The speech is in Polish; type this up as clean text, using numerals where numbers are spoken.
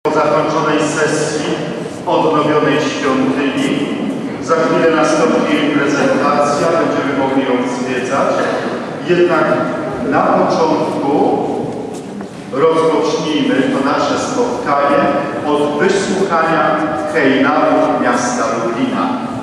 Po zakończonej sesji odnowionej świątyni za chwilę nastąpi prezentacja, będziemy mogli ją zwiedzać. Jednak na początku rozpocznijmy to nasze spotkanie od wysłuchania hejnału miasta Lublina.